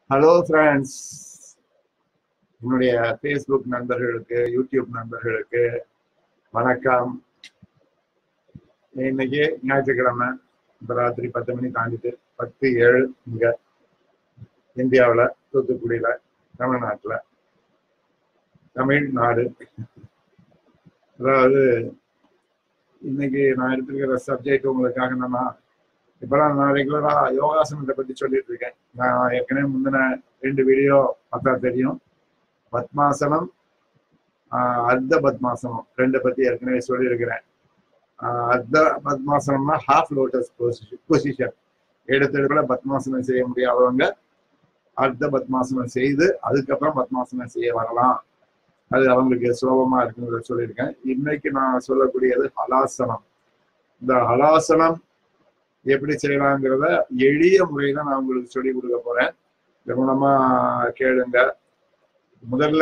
Hello friends, என்னுடைய Facebook நண்பர்களுக்கு, YouTube நண்பர்களுக்கு வணக்கம். இன்னைக்கு ஞாயிற்றுக்கிழமை, இப்போ ராத்திரி 10 மணி தாண்டிட்டு 10:07 இங்க இந்தியாவில், தூத்துக்குடியில், தமிழ்நாட்டில், தமிழ்நாடு. அதாவது இன்னைக்கு நான் எடுத்துருக்கிற சப்ஜெக்ட் உங்களுக்காக என்னன்னா, இப்போலாம் நான் ரெகுலராக யோகாசனத்தை பற்றி சொல்லிட்டு இருக்கேன். நான் ஏற்கனவே முந்தின 2 வீடியோ பார்த்தா தெரியும். பத்மாசனம், அர்த்த பத்மாசனம் 2 பற்றி ஏற்கனவே சொல்லியிருக்கிறேன். அர்த்த பத்மாசனம்னா ஹாஃப் லோட்டஸ் பொசிஷன். எடுத்துல பத்மாசனம் செய்ய முடியாதவங்க அர்த்த பத்மாசனம் செய்து அதுக்கப்புறம் பத்மாசனம் செய்ய வரலாம். அது அவங்களுக்கு சுலபமா இருக்குங்கிறத சொல்லியிருக்கேன். இன்னைக்கு நான் சொல்லக்கூடியது ஹலாசனம். இந்த ஹலாசனம் எப்படி செய்யலாங்கிறத எளிய முறையில நான் உங்களுக்கு சொல்லி கொடுக்க போறேன். கவனமா கேளுங்க. முதல்ல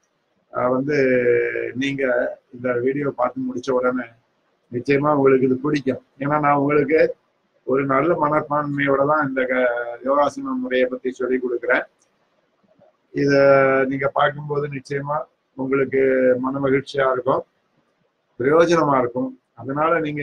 நீங்க இந்த வீடியோ பார்த்து முடிச்ச உடனே நிச்சயமா உங்களுக்கு இது பிடிக்கும். ஏன்னா நான் உங்களுக்கு ஒரு நல்ல மனப்பான்மையோட தான் இந்த யோகாசன முறையை பத்தி சொல்லி கொடுக்குறேன். இத நீங்க பார்க்கும்போது நிச்சயமா உங்களுக்கு மன மகிழ்ச்சியா இருக்கும், பிரயோஜனமா இருக்கும். அதனால நீங்க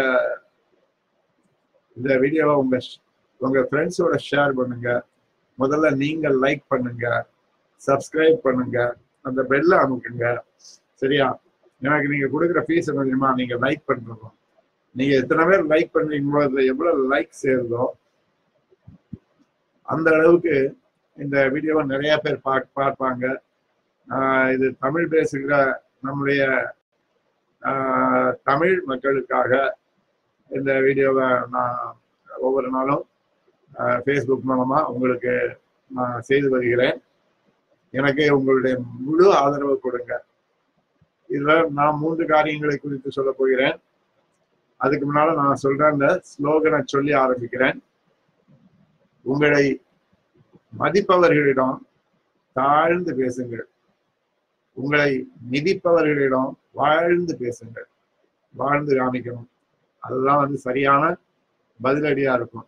இந்த வீடியோவை உங்க ஃப்ரெண்ட்ஸோட ஷேர் பண்ணுங்க. முதல்ல நீங்க லைக் பண்ணுங்க, சப்ஸ்கிரைப் பண்ணுங்க, அந்த பெல்ல அமுக்குங்க. சரியா? எனக்கு நீங்க கொடுக்குற ஃபீஸ் என்ன தெரியுமா? நீங்க லைக் பண்றோம். நீங்க எத்தனை பேர் லைக் பண்றீங்களோ, அதுல எவ்வளவு லைக் சேருதோ அந்த அளவுக்கு இந்த வீடியோவை நிறைய பேர் பார்ப்பாங்க. இது தமிழ் பேசுகிற நம்முடைய தமிழ் மக்களுக்காக இந்த வீடியோவை நான் ஒவ்வொரு நாளும் ஃபேஸ்புக் மூலமா உங்களுக்கு நான் செய்து வருகிறேன். எனக்கு உங்களுடைய முழு ஆதரவு கொடுங்க. இதுல நான் 3 காரியங்களை குறித்து சொல்ல போகிறேன். அதுக்கு முன்னால நான் சொல்ற அந்த ஸ்லோகனை சொல்லி ஆரம்பிக்கிறேன். உங்களை மதிப்பவர்களிடம் தாழ்ந்து பேசுங்கள், உங்களை மிதிப்பவர்களிடம் வாழ்ந்து பேசுங்கள். வாழ்ந்து காமிக்கணும். அதுதான் சரியான பதிலடியா இருக்கும்.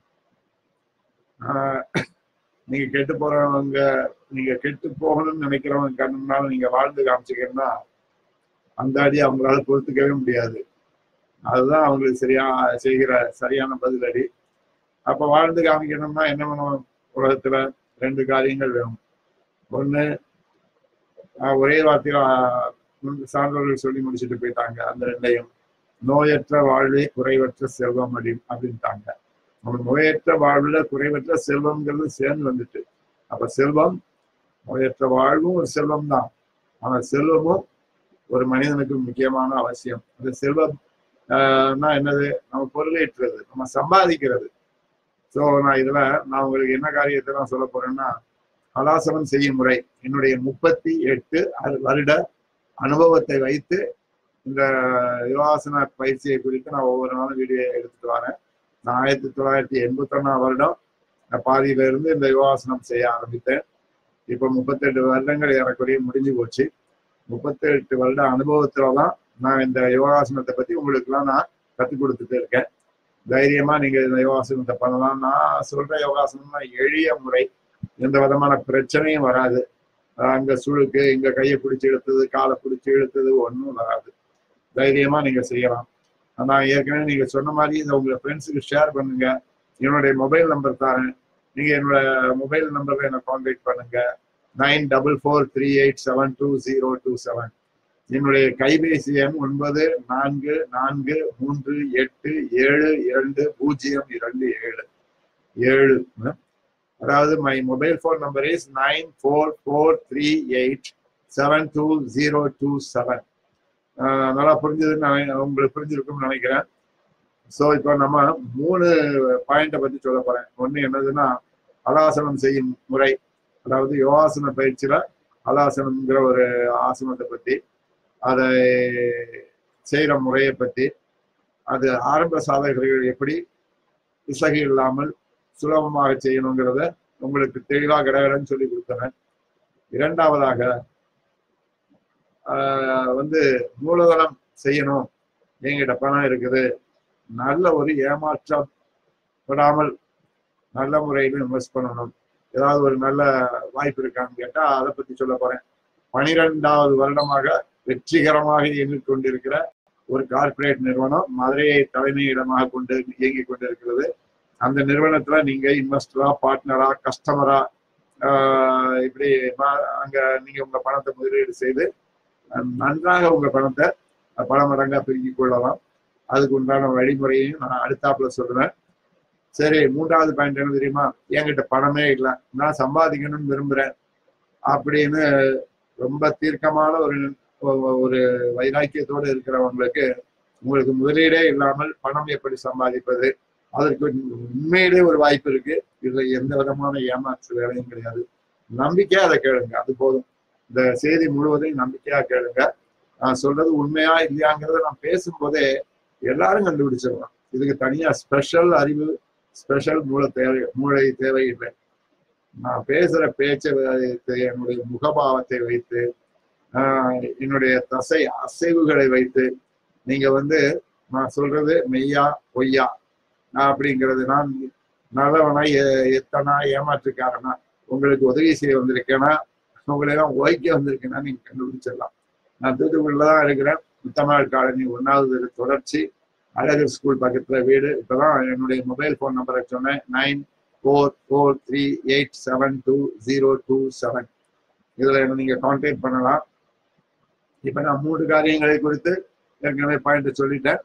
நீங்க கெட்டு போறவங்க, நீங்க கெட்டு போகணும்னு நினைக்கிறவங்க கண்ணுனால நீங்க வாழ்ந்து காமிச்சிங்கன்னா அந்த அடி அவங்களால பொறுத்துக்கவே முடியாது. அதுதான் அவங்களுக்கு செய்கிற சரியான பதிலடி. அப்ப வாழ்ந்து காமிக்கணும்னா என்ன பண்ணுவோம்? உலகத்துல 2 காரியங்கள் வேணும். ஒண்ணு, ஒரே வார்த்தையில சான்றோர்கள் சொல்லி முடிச்சுட்டு போயிட்டாங்க. அந்த 2ஐயும், நோயற்ற வாழ்வே குறைவற்ற செல்வம் அப்படின்ட்டாங்க. நம்ம நோயற்ற வாழ்வுல குறைவற்ற செல்வம்ங்கிறது சேர்ந்து வந்துட்டு, அப்ப செல்வம், நோயற்ற வாழ்வும் ஒரு செல்வம் தான். ஆனா செல்வமும் ஒரு மனிதனுக்கு முக்கியமான அவசியம். அந்த செல்வம் என்னது? நம்ம பொருளேற்றுறது, நம்ம சம்பாதிக்கிறது. ஸோ நான் உங்களுக்கு என்ன காரியத்தை நான் சொல்ல போறேன்னா, ஹலாசனம் செய்யும் முறை என்னுடைய 38 வருட அனுபவத்தை வைத்து இந்த யோகாசன பயிற்சியை குறித்து நான் ஒவ்வொரு நாளும் வீடியோ எடுத்துட்டு வரேன். நான் 1981 வருடம் பாதியில இருந்து இந்த யோகாசனம் செய்ய ஆரம்பித்தேன். இப்போ 38 வருடங்கள் ஏறக்குறைய முடிஞ்சு போச்சு. 38 வருட அனுபவத்துலதான் நான் இந்த யோகாசனத்தை பத்தி உங்களுக்குலாம் நான் கற்றுக் கொடுத்துட்டு இருக்கேன். தைரியமா நீங்க இந்த யோகாசனத்தை பண்ணலாம். நான் சொல்ற யோகாசனம்னா எளிய முறை, எந்த விதமான பிரச்சனையும் வராது. அங்க சுழுக்கு, இங்க கையை பிடிச்சி இழுத்தது, காலை பிடிச்சி இழுத்தது ஒன்றும் வராது. தைரியமா நீங்க செய்யலாம். நான் ஏற்கனவே நீங்க சொன்ன மாதிரி இதை உங்க ஃப்ரெண்ட்ஸுக்கு ஷேர் பண்ணுங்க. என்னுடைய மொபைல் நம்பர் தரேன். நீங்க என்னோட மொபைல் நம்பர்ல என்ன கான்டாக்ட் பண்ணுங்க. 9448722027. என்னுடைய கைபேசி எண் 9438722027. அதாவது my mobile phone number is 9443872027. நல்லா புரிஞ்சதுன்னு உங்களுக்கு புரிஞ்சிருக்கும்னு நினைக்கிறேன். ஸோ இப்போ நம்ம 3 பாயிண்ட்டை பத்தி சொல்ல போறேன். ஒண்ணு என்னதுன்னா, ஹலாசனம் செய்யும் முறை. அதாவது யோகாசன பயிற்சியில ஹலாசனம்ங்கிற ஒரு ஆசனத்தை பத்தி, அதை செய்யற முறையை பத்தி, அது ஆரம்ப சாதகர்கள் எப்படி பிசகு இல்லாமல் சுலபமாக செய்யணுங்கிறத உங்களுக்கு தெளிவா கடகடன்னு சொல்லி கொடுத்தேன். இரண்டாவதாக மூலதனம் செய்யணும், என்கிட்ட பணம் இருக்குது, நல்ல ஒரு ஏமாற்றப்படாமல் நல்ல முறையில் இன்வெஸ்ட் பண்ணணும். ஏதாவது ஒரு நல்ல வாய்ப்பு இருக்கான்னு கேட்டா அதை பத்தி சொல்ல போறேன். 12வது வருடமாக வெற்றிகரமாக இயங்கிக் கொண்டிருக்கிற ஒரு கார்ப்பரேட் நிறுவனம் மதுரையை தலைமையிடமாக கொண்டு இயங்கிக் கொண்டிருக்கிறது. அந்த நிறுவனத்துல நீங்க இன்வெஸ்டரா, பார்ட்னரா, கஸ்டமரா, இப்படி அங்க நீங்க உங்க பணத்தை முதலீடு செய்து நன்றாக உங்க பணத்தை பல மடங்கா பெருக்கிக் கொள்ளலாம். அதுக்கு உண்டான வழிமுறையையும் நான் அடுத்தாப்புல சொல்றேன். சரி, 3வது பாயிண்ட் என்ன தெரியுமா? என்கிட்ட பணமே இல்லை, நான் சம்பாதிக்கணும்னு விரும்புறேன் அப்படின்னு ரொம்ப தீர்க்கமான ஒரு வைராக்கியத்தோடு இருக்கிறவங்களுக்கு உங்களுக்கு முதலீடே இல்லாமல் பணம் எப்படி சம்பாதிப்பது, அதற்கு உண்மையிலே ஒரு வாய்ப்பு இருக்கு. இதுல எந்த விதமான ஏமாற்று வேலையும் கிடையாது. நம்பிக்கையா அதை கேளுங்க, அது போதும். இந்த செய்தி முழுவதையும் நம்பிக்கையா கேளுங்க. நான் சொல்றது உண்மையா இல்லையாங்கிறத நான் பேசும்போதே எல்லாரும் கண்டுபிடிச்சிடலாம். இதுக்கு தனியா ஸ்பெஷல் அறிவு, ஸ்பெஷல் மூளை தேவையில்லை. நான் பேசுற பேச்சை என்னுடைய முகபாவத்தை வைத்து, என்னுடைய தசை அசைவுகளை வைத்து நீங்க நான் சொல்றது மெய்யா பொய்யா அப்படிங்கிறது, நான் நல்லவனா எத்தனா ஏமாற்றுக்காரனா, உங்களுக்கு உதவி செய்ய வந்திருக்கேன்னா, உங்களை எல்லாம் ஓய்க்க வந்திருக்கேன்னா நீங்க கண்டுபிடிச்சிடலாம். நான் தூத்துக்குடியிலதான் இருக்கிறேன். முத்தமிழ் காலனி 1வது தொடர்ச்சி, அழகர் ஸ்கூல் பக்கத்துல வீடு. இப்பதான் என்னுடைய மொபைல் போன் நம்பரை சொன்னேன், 9443872027. இதுல நீங்க கான்டாக்ட் பண்ணலாம். இப்ப நான் 3 காரியங்களை குறித்து ஏற்கனவே பாயிண்ட் சொல்லிட்டேன்.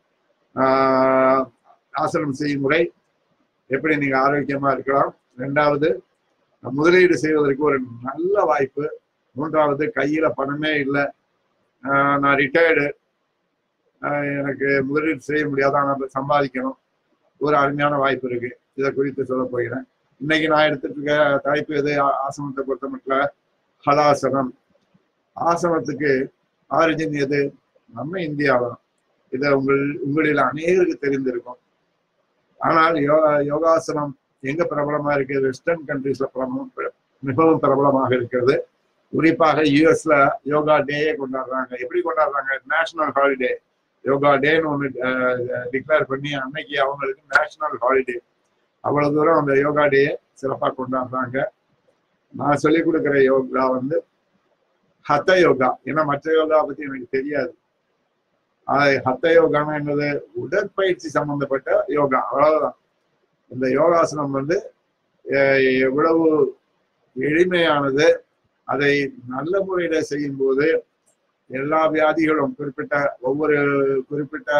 ஆசனம் செய்யும் முறை, எப்படி நீங்க ஆரோக்கியமா இருக்கலாம். 2வது, முதலீடு செய்வதற்கு ஒரு நல்ல வாய்ப்பு. 3வது, கையில பணமே இல்லை, நான் ரிட்டையர்டு, எனக்கு முதலீடு செய்ய முடியாது, ஆனால் சம்பாதிக்கணும், ஒரு அருமையான வாய்ப்பு இருக்கு. இதை குறித்து சொல்ல போகிறேன். இன்னைக்கு நான் எடுத்துட்டு இருக்க தலைப்பு எது? ஆசனத்தை பொறுத்த மட்டும் ஹலாசனம். ஆசனத்துக்கு ஆரிஜின் எது? நம்ம இந்தியாவில். இதை உங்களில் அநேகருக்கு தெரிந்திருக்கும். ஆனால் யோகாசனம் எங்க பிரபலமா இருக்கு? வெஸ்டர்ன் கண்ட்ரீஸ்ல மிகவும் பிரபலமாக இருக்கிறது. குறிப்பாக யூஎஸ்ல யோகா டேயே கொண்டாடுறாங்க. எப்படி கொண்டாடுறாங்க? National holiday. யோகா டேன்னு ஒன்று டிக்ளேர் பண்ணி அன்னைக்கு அவங்களுக்கு நேஷனல் ஹாலிடே. அவ்வளவு தூரம் அந்த யோகா டேயை சிறப்பாக கொண்டாடுறாங்க. நான் சொல்லிக் கொடுக்குற யோகா ஹத்த யோகா. ஏன்னா மற்ற யோகா பத்தி எனக்கு தெரியாது. ஹத்த யோகானா என்னது? உடற்பயிற்சி சம்பந்தப்பட்ட யோகா, அவ்வளவுதான். இந்த யோகாசனம் எவ்வளவு எளிமையானது. அதை நல்ல முறையில செய்யும் போது எல்லா வியாதிகளும் குறிப்பிட்ட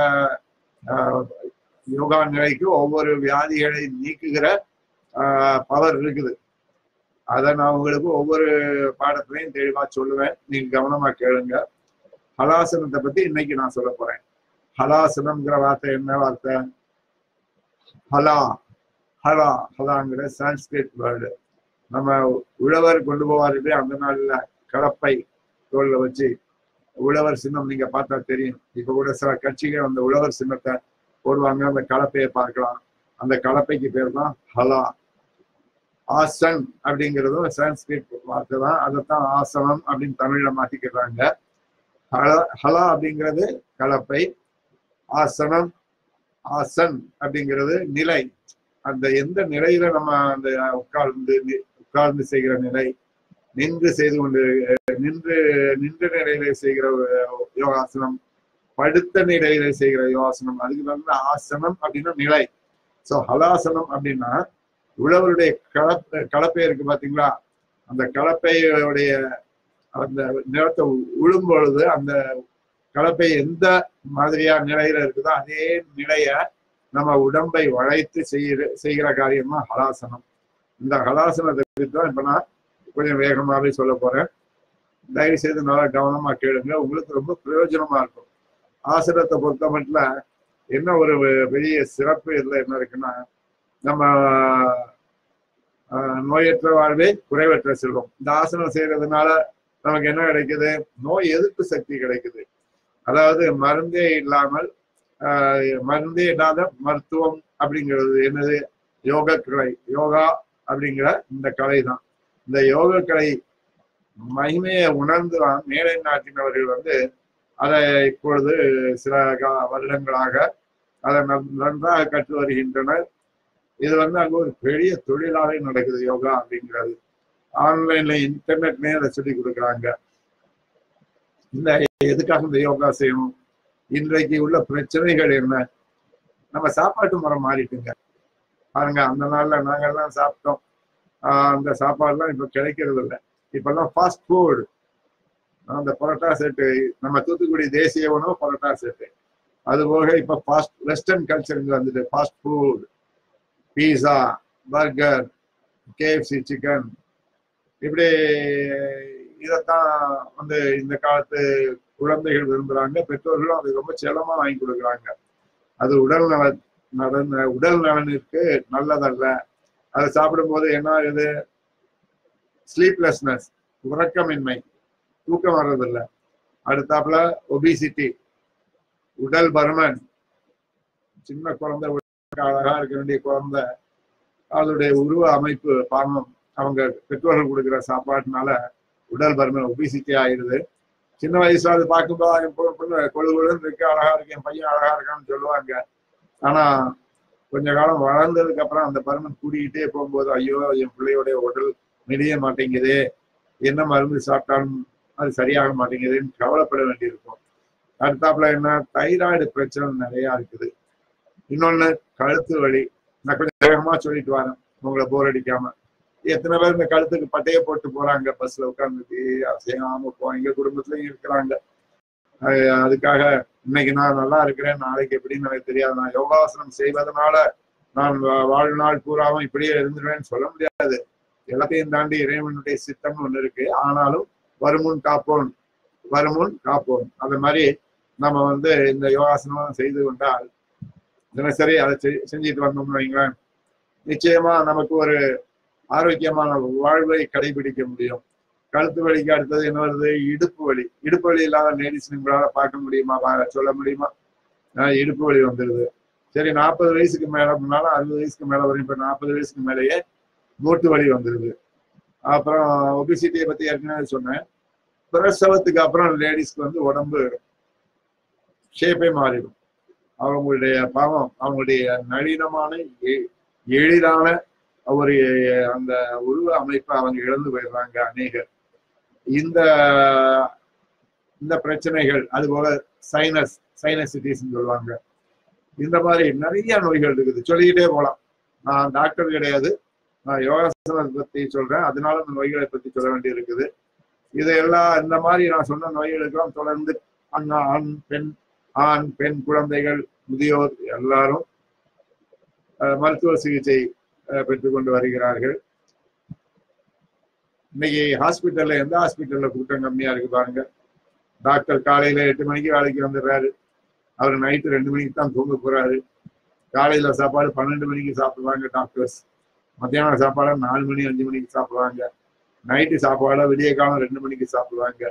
யோகா நிலைக்கு ஒவ்வொரு வியாதிகளை நீக்குகிற பவர் இருக்குது. அதை நான் உங்களுக்கு ஒவ்வொரு பாடத்திலையும் தெளிவா சொல்லுவேன். நீங்க கவனமா கேளுங்க. ஹலாசனத்தை பத்தி இன்னைக்கு நான் சொல்ல போறேன். ஹலாசனம்ங்கிற வார்த்தை என்ன வார்த்தை? ஹலாங்கிற சான்ஸ்கிரிட் வேர்டு. நம்ம உழவர் கொண்டு போவாரு அந்த நாள்ல கலப்பை தோல்ல வச்சு உழவர் சின்னம் நீங்க பார்த்தா தெரியும். இப்ப கூட சில கட்சிகள் அந்த உழவர் சின்னத்தை போடுவாங்க. அந்த கலப்பையை பார்க்கலாம். அந்த கலப்பைக்கு பேர் தான் ஹலா. ஆசன் அப்படிங்கிறதும் சான்ஸ்கிரிட் வார்த்தை தான். அதைத்தான் ஆசனம் அப்படின்னு தமிழ்ல மாத்திக்கிறாங்க. ஹலா அப்படிங்கிறது கலப்பை, ஆசனம் ஆசன் அப்படிங்கிறது நிலை. அந்த எந்த நிலையில நம்ம அந்த உட்கார்ந்து செய்கிற நிலை, நின்று செய்து கொண்டு நின்ற நிலையில செய்கிற யோகாசனம், படுத்த நிலையில செய்கிற யோகாசனம், அதுக்கு ஆசனம் அப்படின்னா நிலை. சோ ஹலாசனம் அப்படின்னா உழவருடைய கலப்பை இருக்கு பாத்தீங்களா? அந்த கலப்பையுடைய அந்த நிலத்தை உழும் பொழுது அந்த கலப்பை எந்த மாதிரியா நிலையில இருக்குதோ அதே நிலைய நம்ம உடம்பை வளைத்து செய்கிற காரியம் தான் ஹலாசனம். இந்த ஹலாசனத்தை குறித்து தான் இப்ப நான் கொஞ்சம் வேகமாவே சொல்ல போறேன். தயவு செய்து நல்லா கவனமா கேளுங்க, உங்களுக்கு ரொம்ப பிரயோஜனமா இருக்கும். ஆசனத்தை பொறுத்த மட்டும் என்ன ஒரு பெரிய சிறப்பு இதுல என்ன இருக்குன்னா, நம்ம நோயற்ற வாழ்வே குறைவற்ற செல்வம். இந்த ஆசனம் செய்யறதுனால நமக்கு என்ன கிடைக்குது? நோய் எதிர்ப்பு சக்தி கிடைக்குது. அதாவது மருந்தே இல்லாத மருத்துவம் அப்படிங்கிறது என்னது? யோக கலை. யோகா அப்படிங்கிற இந்த கலை தான். இந்த யோக கலை மகிமையை உணர்ந்துதான் மேலை நாட்டினவர்கள் அதை இப்பொழுது சில வருடங்களாக அதை நன்றாக கற்று வருகின்றனர். இது வந்து அங்க ஒரு பெரிய தொழிலாவே நடக்குது யோகா அப்படிங்கிறது. ஆன்லைன்ல இன்டர்நெட்லயே அதை சொல்லி கொடுக்குறாங்க. இந்த எதுக்காக இந்த யோகா செய்யணும்? இன்றைக்கு உள்ள பிரச்சனைகள் என்ன? நம்ம சாப்பாட்டு முறை மாறிட்டுங்க. பாருங்க, அந்த நாள்ல நாங்கெல்லாம் சாப்பிட்டோம். அந்த சாப்பாடுலாம் இப்ப கிடைக்கிறது இல்லை. இப்பெல்லாம் ஃபாஸ்ட் ஃபுட். அந்த பரோட்டா செட்டு, நம்ம தூத்துக்குடி தேசிய உணவு பரோட்டா செட்டு. அது போக இப்ப ஃபாஸ்ட் வெஸ்டர்ன் கல்ச்சர் வந்துட்டு fast food, pizza, burger, KFC chicken, இப்படி இதைத்தான் வந்து இந்த காலத்து குழந்தைகள் விரும்புறாங்க. பெற்றோர்களும் அது ரொம்ப செல்லமா வாங்கி கொடுக்குறாங்க. அது உடல் நலனுக்கு நல்லதல்ல. அதை சாப்பிடும்போது என்ன ஆகுது? ஸ்லீப்லெஸ்னஸ், உறக்கமின்மை, தூக்கம் வர்றதில்லை. அடுத்தாப்புல ஒபிசிட்டி, உடல் பருமன். சின்ன குழந்தை, அழகா இருக்க வேண்டிய குழந்தை, அதோடைய உருவ அமைப்பு பாவம் அவங்க பெற்றோர்கள் கொடுக்குற சாப்பாட்டுனால உடல் பருமன், ஒபிசிட்டி ஆயிடுது. சின்ன வயசுல அது பார்க்கும்போது என் பொண்ணு கொழுகுழுன்னு இருக்கு, அழகா இருக்கு, என் பையன் அழகா இருக்கான்னு சொல்லுவாங்க. ஆனா கொஞ்ச காலம் வளர்ந்ததுக்கு அப்புறம் அந்த பருமன் கூடிக்கிட்டே போகும்போது, ஐயோ என் பிள்ளையோடைய உடல் மெலிய மாட்டேங்குது, என்ன மருந்து சாப்பிட்டாலும் அது சரியாக மாட்டேங்குதுன்னு கவலைப்பட வேண்டியிருக்கும். அடுத்தாப்புல என்ன, தைராய்டு பிரச்சனை நிறைய இருக்குது. இன்னொன்னு கழுத்து வலி. நான் கொஞ்சம் வேகமா சொல்லிட்டு வரேன், உங்களை போர் அடிக்காம. எத்தனை பேர் இந்த கழுத்துக்கு பட்டையை போட்டு போறாங்க பஸ்ல உட்கார்ந்துட்டு, அசையாம போ. எங்க குடும்பத்திலயும் இருக்கிறாங்க. அதுக்காக இன்னைக்கு நான் நல்லா இருக்கிறேன், நாளைக்கு எப்படின்னு எனக்கு தெரியாது. நான் யோகாசனம் செய்வதனால நான் வாழ்நாள் பூராவும் இப்படியே இருந்துருவேன்னு சொல்ல முடியாது. எல்லாத்தையும் தாண்டி இறைவனுடைய சித்தம்னு ஒண்ணு இருக்கு. ஆனாலும் வருமுன் காப்போன், வருமுன் காப்போன். அது மாதிரி நம்ம வந்து இந்த யோகாசனம் செய்து கொண்டால், தினசரி அதை செஞ்சுட்டு வந்தோம்னு வைங்களேன், நிச்சயமா நமக்கு ஒரு ஆரோக்கியமான வாழ்வை கடைபிடிக்க முடியும். கழுத்து வலிக்கு அடுத்தது என்ன வருது? இடுப்பு வலி. இடுப்பு வலி இல்லாத லேடிஸ் உங்களால பார்க்க முடியுமா? சொல்ல முடியுமா? இடுப்பு வலி வந்துடுது. சரி, 40 வயசுக்கு மேல, முன்னாலும் 60 வயசுக்கு மேல வரும். இப்ப 40 வயசுக்கு மேலேயே மூட்டு வலி வந்துடுது. அப்புறம் ஒபிசிட்டியை பத்தி ஏற்கனவே சொன்னேன். பிரசவத்துக்கு அப்புறம் லேடிஸ்க்கு வந்து உடம்பு ஷேப்பே மாறிடும். அவங்களுடைய பாவம், அவங்களுடைய நளினமான எளிதான ஒரு அந்த உருவ அமைப்பை அவங்க இழந்து போயிடுறாங்க அநேகர். இந்த பிரச்சனைகள், அது போல சைனசிட்டிஸ் சொல்லுவாங்க. இந்த மாதிரி நிறைய நோய்கள் இருக்குது, சொல்லிக்கிட்டே போகலாம். நான் டாக்டர் கிடையாது, நான் யோகாசனத்தை பத்தி சொல்றேன், அதனால இந்த நோய்களை பத்தி சொல்ல வேண்டி இருக்குது. இதையெல்லாம் இந்த மாதிரி நான் சொன்ன நோய்களுக்கெல்லாம் தொடர்ந்து ஆண் பெண் குழந்தைகள், முதியோர் எல்லாரும் மருத்துவ சிகிச்சை பெற்றுக்கொண்டு வருகிறார்கள். இன்னைக்கு ஹாஸ்பிட்டல்ல, எந்த ஹாஸ்பிட்டல்ல கூட்டம் கம்மியா இருக்கு பாருங்க. டாக்டர் காலையில 8 மணிக்கு வேலைக்கு வந்துடுறாரு, அவர் நைட்டு 2 மணிக்கு தான் தூங்க போறாரு. காலையில சாப்பாடு 12 மணிக்கு சாப்பிடுவாங்க டாக்டர்ஸ். மத்தியான சாப்பாடு 4 மணி 5 மணிக்கு சாப்பிடுவாங்க. நைட்டு சாப்பாடு விடிய காலம் 2 மணிக்கு சாப்பிடுவாங்க.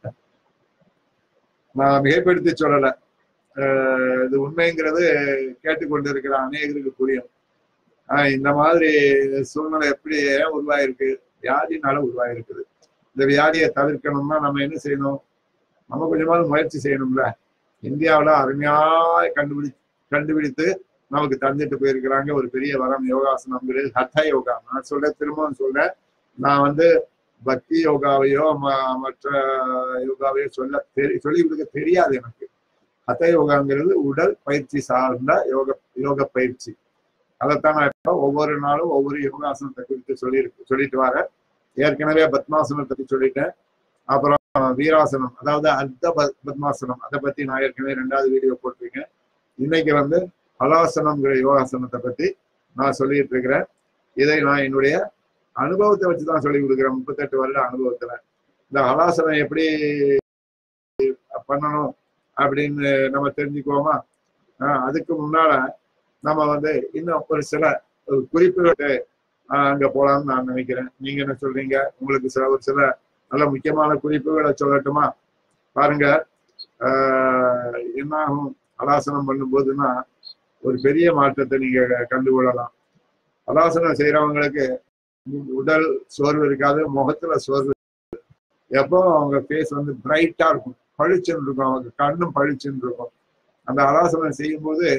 நான் மிகைப்படுத்தி சொல்லலை, இது உண்மைங்கிறது கேட்டுக்கொண்டு இருக்கிற அநேகருக்கு புரியும். இந்த மாதிரி சூழ்நிலை எப்படி உருவாயிருக்கு? வியாதினால உருவாயிருக்குது. இந்த வியாதியை தவிர்க்கணும்னா நம்ம என்ன செய்யணும்? நம்ம கொஞ்சமாவது முயற்சி செய்யணும்ல. இந்தியாவில அருமையாய் கண்டுபிடித்து நமக்கு தந்துட்டு போயிருக்கிறாங்க ஒரு பெரிய வரம், யோகாசனம்ங்கிறது. ஹத யோகா. நான் திரும்பவும் சொல்றேன், நான் வந்து பக்தி யோகாவையோ மற்ற யோகாவையோ சொல்லி கொடுக்க தெரியாது எனக்கு. ஹத யோகாங்கிறது உடல் பயிற்சி சார்ந்த யோக பயிற்சி. அதைத்தான் நான் இப்ப ஒவ்வொரு நாளும் ஒவ்வொரு யோகாசனத்தை குறித்து சொல்லிட்டு வரேன். ஏற்கனவே பத்மாசனத்தை பத்தி சொல்லிட்டேன். அப்புறம் வீராசனம், அதாவது அர்த்த பத்மாசனம், அதை பத்தி நான் ஏற்கனவே 2வது வீடியோ போட்டிருக்கேன். இன்னைக்கு வந்து ஹலாசனம்ங்கிற யோகாசனத்தை பத்தி நான் சொல்லிட்டு இருக்கிறேன். இதை நான் என்னுடைய அனுபவத்தை வச்சுதான் சொல்லி கொடுக்குறேன். 38 வருட அனுபவத்துல இந்த ஹலாசனம் எப்படி பண்ணணும் அப்படின்னு நம்ம தெரிஞ்சுக்குவோமா? அதுக்கு முன்னால நம்ம வந்து இன்னும் ஒரு சில குறிப்புகளை அங்க போலாம்னு நான் நினைக்கிறேன். நீங்க என்ன சொல்றீங்க? உங்களுக்கு ஒரு சில நல்ல முக்கியமான குறிப்புகளை சொல்லட்டுமா? பாருங்க, என்ன ஆகும் ஹலாசனம் பண்ணும்போதுன்னா ஒரு பெரிய மாற்றத்தை நீங்க கண்டுகொள்ளலாம். ஹலாசனம் செய்யறவங்களுக்கு உடல் சோர்வு இருக்காது, முகத்துல சோர்வு. எப்போ அவங்க ஃபேஸ் வந்து பிரைட்டா இருக்கும், பளிச்சுன்னு இருக்கும், அவங்க கண்ணும் பளிச்சுன்னு இருக்கும். அந்த ஹலாசனம் செய்யும் போது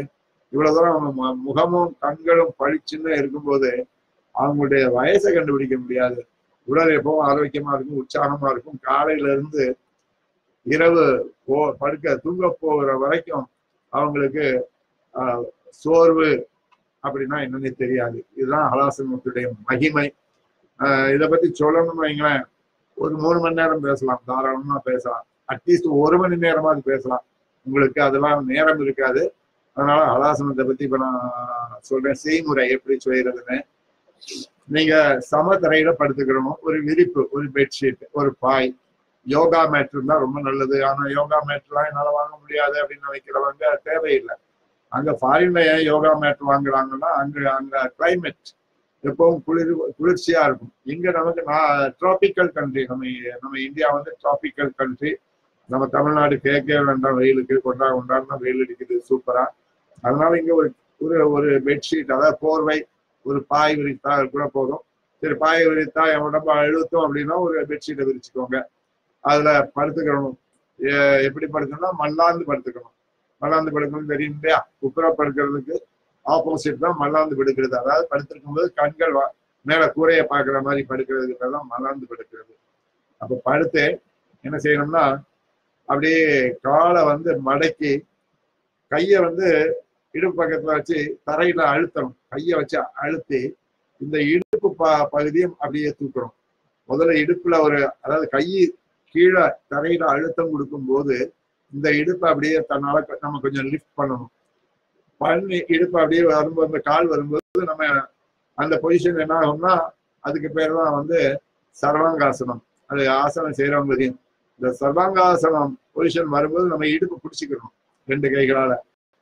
இவ்வளவு தூரம் அவங்க முகமும் கண்களும் பளிச்சுன்னு இருக்கும்போது அவங்களுடைய வயசை கண்டுபிடிக்க முடியாது. உடல் எப்பவும் ஆரோக்கியமா இருக்கும், உற்சாகமா இருக்கும். காலையில இருந்து இரவு தூங்க போகிற வரைக்கும் அவங்களுக்கு சோர்வு அப்படின்னா என்னன்னு தெரியாது. இதுதான் ஹலாசனத்துடைய மகிமை. இதை பத்தி சொல்லணும்னு வைங்களேன், ஒரு 3 மணி நேரம் பேசலாம், தாராளமா பேசலாம். அட்லீஸ்ட் 1 மணி நேரமாவது பேசலாம். உங்களுக்கு அதெல்லாம் நேரம் இருக்காது. அதனால ஹலாசனத்தை பத்தி இப்ப நான் சொல்றேன், செய்முறை எப்படி செய்யறதுன்னு. நீங்க சமதரையில படுத்துக்கிறோம். ஒரு விரிப்பு, ஒரு பெட்ஷீட், ஒரு பாய், யோகா மேட் இருந்தா ரொம்ப நல்லது. ஆனா யோகா மேட் எல்லாம் என்னால வாங்க முடியாது அப்படின்னு நினைக்கிறவங்க தேவையில்லை. அங்க ஃபாரின்ல ஏன் யோகா மேட் வாங்குறாங்கன்னா அங்க கிளைமேட் எப்பவும் குளிர்ச்சியா இருக்கும். இங்க நமக்கு டிராபிக்கல் கண்ட்ரி, நம்ம இந்தியா வந்து டிராபிக்கல் கண்ட்ரி. நம்ம தமிழ்நாடு கேட்க வேண்டாம், வெயிலுக்கு கொண்டாடுனா வெயில் அடிக்குது சூப்பரா. அதனால இங்க ஒரு பெட்ஷீட், அதாவது போர்வை, ஒரு பாய் விரித்தா கூட போதும். சரி, பாயை விரித்தா என் உடம்பு அழுத்தம் அப்படின்னா ஒரு பெட்ஷீட்டை விரிச்சுக்கோங்க, அதுல படுத்துக்கணும். எப்படி படுக்கணும்னா மல்லாந்து படுத்துக்கணும். மல்லாந்து படுக்கணும் தெரியும் இல்லையா? குப்புற படுக்கிறதுக்கு ஆப்போசிட் தான் மல்லாந்து படுக்கிறது. அதாவது படுத்திருக்கும் போது கண்கள் மேல கூரையை பார்க்குற மாதிரி படுக்கிறதுக்கு தான் மல்லாந்து படுக்கிறது. அப்ப படுத்து என்ன செய்யணும்னா அப்படியே காலை வந்து மடக்கி கையை வந்து இடுப்பு பக்கத்துல வச்சு தரையில அழுத்தணும். கையை வச்சு அழுத்தி இந்த இடுப்பு பகுதியும் அப்படியே தூக்கணும். முதல்ல இடுப்புல அதாவது கை கீழே தரையில அழுத்தம் கொடுக்கும் போது இந்த இடுப்பை அப்படியே தன்னால நம்ம கொஞ்சம் லிஃப்ட் பண்ணணும். பண்ணி இடுப்பு அப்படியே வரும்போது, இந்த கால் வரும்போது நம்ம அந்த பொசிஷன் என்ன ஆகும்னா அதுக்கு பேர் தான் வந்து சர்வாங்காசனம். அது ஆசனம் செய்யறவங்க தெரியும். இந்த சர்வாங்காசனம் பொசிஷன் வரும்போது நம்ம இடுப்பு பிடிச்சிக்கணும். 2 கைகளால